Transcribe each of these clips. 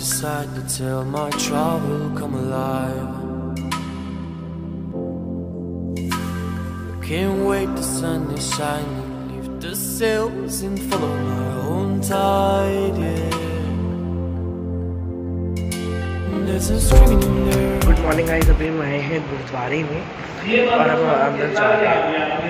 decide to tell my travel come alive. Can't wait, the sun is shining, leave the sails and follow my own tide, yeah. There's a screaming in there. Good morning guys, अभी मैं हैं गुरुद्वारे में और अब अंदर जा रहे हैं।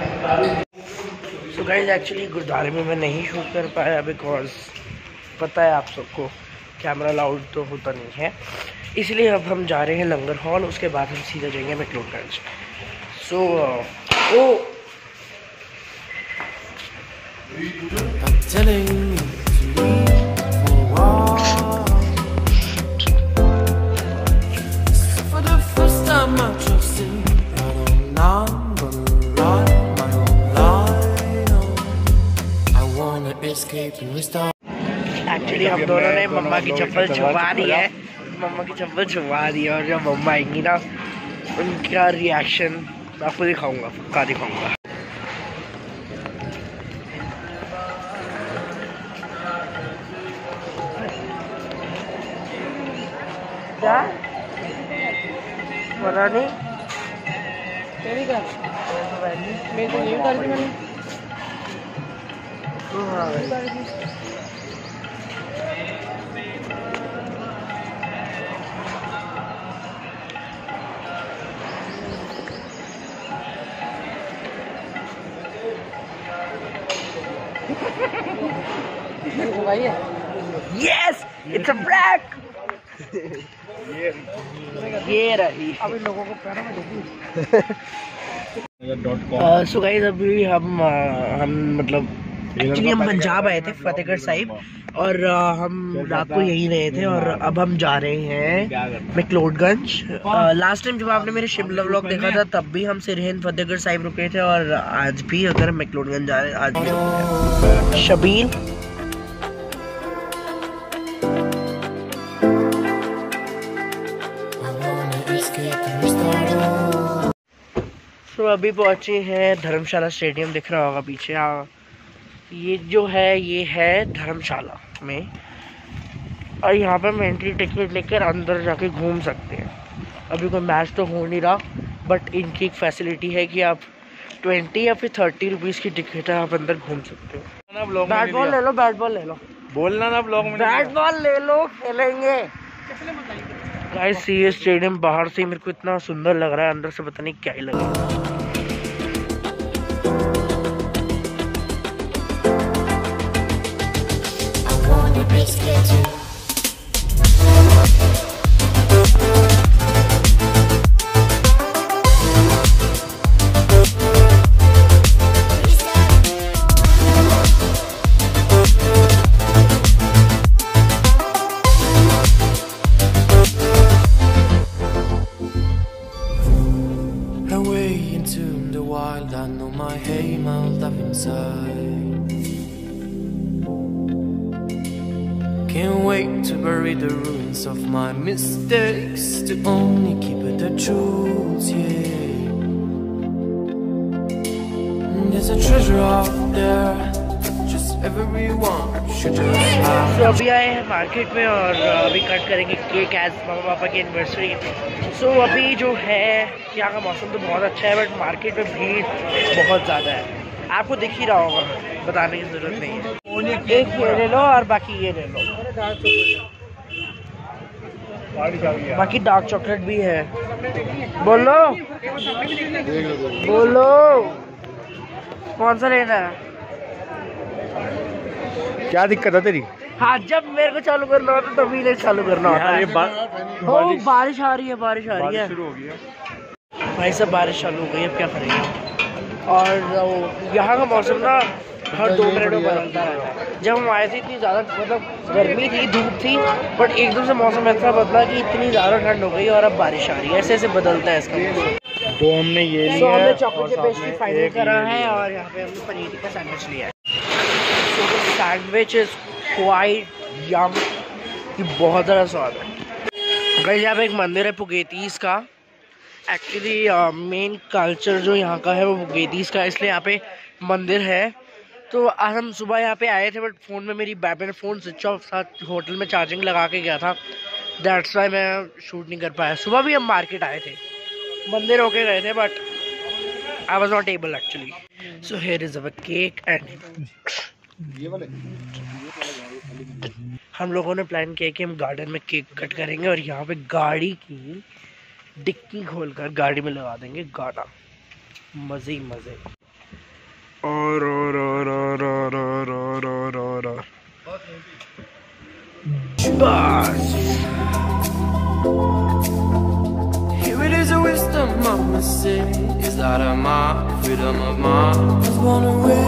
सो गाइस एक्चुअली गुरुद्वारे में मैं नहीं शूट कर पाया बिकॉज पता है आप सबको कैमरा अलाउड तो होता नहीं है, इसलिए अब हम जा रहे हैं लंगर हॉल, उसके बाद हम सीधा जाएंगे McLeodganj. So Telling me to leave for a while. For the first time I trust in that I'm not gonna write my own line. I wanna escape and restart. Actually हम दोनों ने मम्मा की चप्पल छुपा दी है, और जब मम्मा आएंगी ना उनका रिएक्शन मैं आपको दिखाऊंगा, पक्का दिखाऊंगा। क्या पता नहीं मेरी कर मैं तो नहीं कर दी मैंने। Yes, it's a prank. ये रही। अभी लोगों को पैरों में देखी। सो गाइस अभी हम मतलब एक्चुअली हम पंजाब आए थे फतेहगढ़ साहिब और हम रात को यहीं रहे थे और अब हम जा रहे हैं मैक्लोडगंज। लास्ट टाइम जब आपने मेरे शिमला व्लॉग देखा था तब भी हम सिरहिंद फतेहगढ़ साहिब रुके थे और आज भी अगर मैक्लोडगंज जा रहे हैं आज भी शबील। तो अभी पहुंचे हैं धर्मशाला स्टेडियम, दिख रहा होगा पीछे। ये जो है ये है धर्मशाला में और यहाँ पर हम एंट्री टिकट लेकर अंदर जाके घूम सकते हैं। अभी कोई मैच तो हो नहीं रहा बट इनकी एक फैसिलिटी है कि आप 20 या फिर 30 रुपीज़ की टिकट है, आप अंदर घूम सकते हो। बैट बॉल ले लो, बैट बॉल ले लो, बोलना ना ब्लॉग में, बैट बॉल ले लो, खेलेंगे। गाइस ये स्टेडियम बाहर से मेरे को इतना सुंदर लग रहा है, अंदर से पता नहीं क्या ही लग रहा है। I know my hay mouth up inside. Can't wait to bury the ruins of my mistakes, to only keep it the truth, yeah. There's a treasure out there, just everyone should just have. So अभी आए हैं market में और अभी cut करेंगे cake as मामा पापा की anniversary. सो अभी जो है यहाँ का मौसम तो बहुत अच्छा है बट मार्केट में भीड़ बहुत ज़्यादा है, आपको दिख ही रहा होगा, बताने की ज़रूरत नहीं है। एक ये ले लो और बाकी ये ले लो, बाकी डार्क चॉकलेट भी है। बोलो बोलो कौन सा लेना है, क्या दिक्कत है तेरी? हाँ जब मेरे को चालू करना होता तो तभी चालू करना होता है। बारिश आ रही है, बारिश आ रही है, शुरू हो गई है भाई सब, बारिश चालू हो गई, अब क्या करेंगे। और यहाँ का मौसम ना हर 2 मिनट में बदलता रहता है। जब हम आए थे इतनी ज़्यादा मतलब गर्मी थी, धूप थी, बट एकदम से मौसम ऐसा बदला कि इतनी ज़्यादा ठंड हो गई और अब बारिश आ रही है, ऐसे ऐसे बदलता है इसका। तो हमने ये लिया, तो हमने चॉकलेट पेस्ट्री फाइनल करा है और यहाँ पे हमने पनीर का सैंडविच लिया है। So the sandwich is quite yum, ये बहुत ज़्यादा स्वाद है। गाइस यहाँ पे एक मंदिर है पुगेतीस का। एक्चुअली मेन कल्चर जो यहाँ का है वो पुगेतीस का, इसलिए यहाँ पे मंदिर है तो आज हम सुबह यहाँ पे आए थे, बट फ़ोन में मैंने फ़ोन स्विच ऑफ था, होटल में चार्जिंग लगा के गया था, दैट्स वाई मैं शूट नहीं कर पाया। सुबह भी हम मार्केट आए थे, मंदिर होके गए थे, but I was not able actually. So here is our cake and हम लोगों ने प्लान किया कि हम गार्डन में केक कट करेंगे और यहाँ पे गाड़ी की डिक्की खोलकर गाड़ी में लगा देंगे गाना, मजे ही मजे। और बस Here it is a wisdom mama say, is that a my freedom of mine was born away.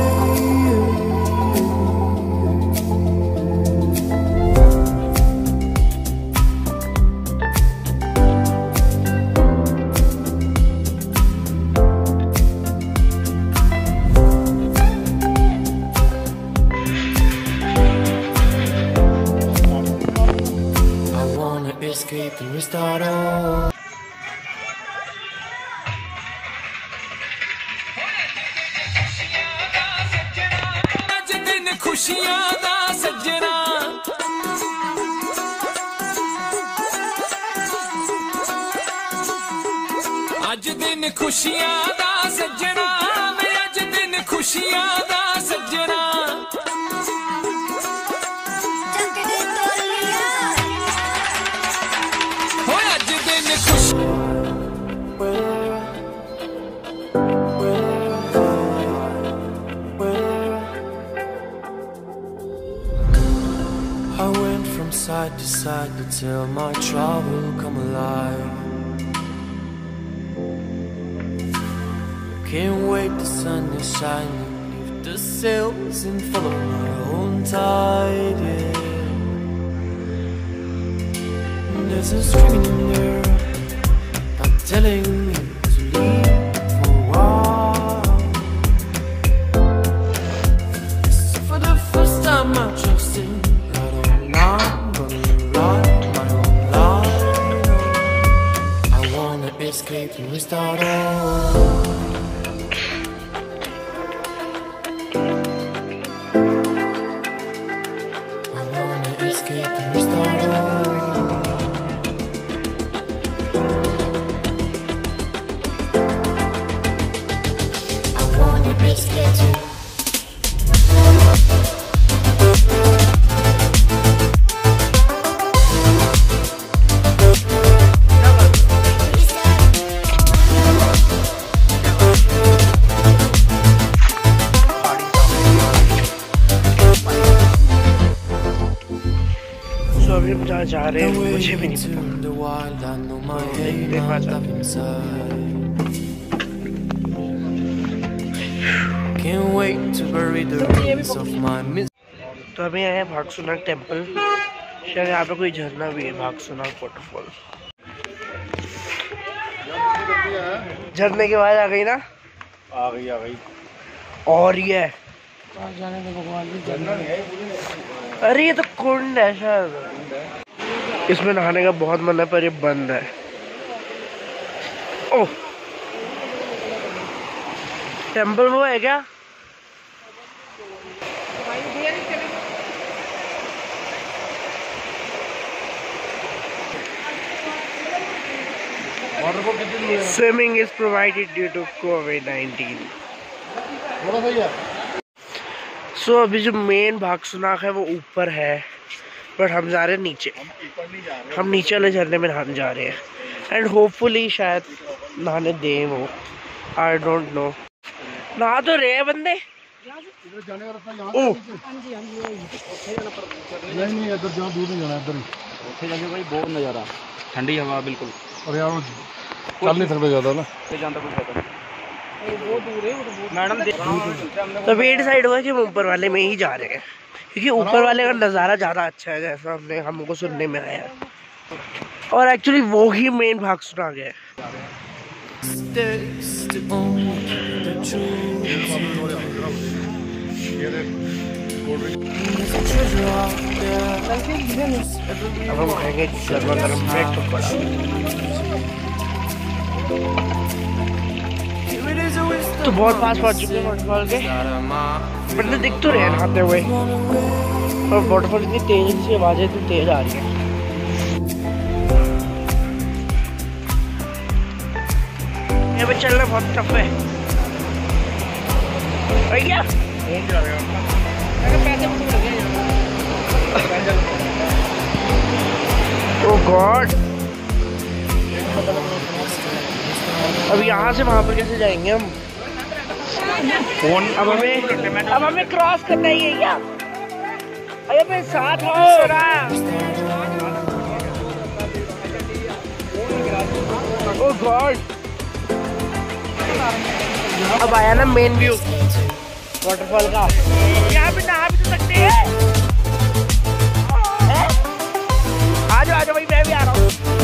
Escape and restart all. आज दिन खुशियां दा सजना, आज दिन खुशियां दा सजना, मैं आज दिन खुशियां दा सजना। I went from side to side to tell my trouble come alive. Can't wait, the sun is shining, lift the sails and follow my own tide, yeah. There's a screaming in there, I'm telling me to leave for a while. For the first time I trusted, escape and restart all. I wanna escape and restart all. I wanna escape to जहाँ जा रहे हैं मुझे भी नहीं पता। तो अभी आए हैं भागसुनाग टेम्पल, शायद यहाँ पे कोई झरना भी है, भागसुनाग वाटरफॉल। झरने की आवाज आ गई ना? आ गई। और ये जाने के भगवान की, अरे ये तो कुंड है शायद, इसमें नहाने का बहुत मन है पर ये बंद है। ओह, टेम्पल वो है क्या? Swimming is provided due to COVID-19. सो अभी जो मेन भागसुनाग है वो ऊपर है, बट हम जा रहे हैं नीचे। हम नीचे वाले झरने में नहाने जा रहे हैं एंड होपफुली शायद नहाने दें वो, आई डोंट नो। नहा तो रहे हैं बंदे। ओह नहीं, इधर जहाँ दूर नहीं जाना, इधर ही जाके भाई बहुत नज़ारा, ठंडी हवा बिल्कुल। और यार चल नहीं सकते ज़्यादा ना, तो वेट साइड हुआ कि हम ऊपर वाले में ही जा रहे हैं, क्योंकि ऊपर वाले का नज़ारा ज़्यादा अच्छा है जैसा हमको सुनने में आया, और एक्चुअली वो ही मेन भागसुनाग है। अब हम खाएंगे गर्मा गर्म ब्रेड पकौड़ा। तो बहुत पास पहुंच चुके हैं वाटरफॉल के। बंदे दिख तो रहे हैं नहाते हुए, और वाटरफॉल इतनी तेज है, आवाजें इतनी तेज आ रही है। ये पे चलना बहुत टफ है भैया। ओह गॉड, अब यहाँ से वहाँ पर कैसे जाएंगे हम? अब हमें क्रॉस करना ही है क्या? अरे मेरे साथ हो। ओह गॉड, अब आया ना मेन व्यू वाटरफॉल का। यहाँ पे नहा भी तो सकते हैं। आ जाओ भाई, मैं भी आ रहा हूँ।